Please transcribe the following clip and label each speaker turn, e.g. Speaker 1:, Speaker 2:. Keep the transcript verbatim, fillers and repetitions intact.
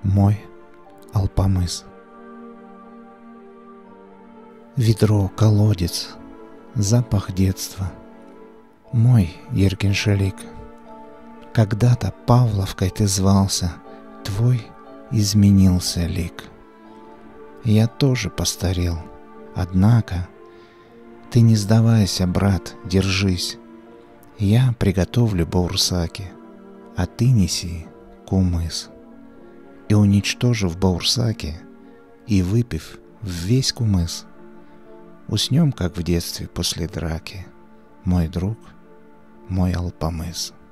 Speaker 1: мой Алпамыс. Ведро, колодец, запах детства, мой Ергеншелик. Когда-то Павловкой ты звался, твой изменился лик. Я тоже постарел, однако ты не сдавайся, брат, держись. Я приготовлю баурсаки, а ты неси кумыс. И уничтожив баурсаки и выпив весь кумыс, уснем, как в детстве после драки, мой друг, мой Алпамыс.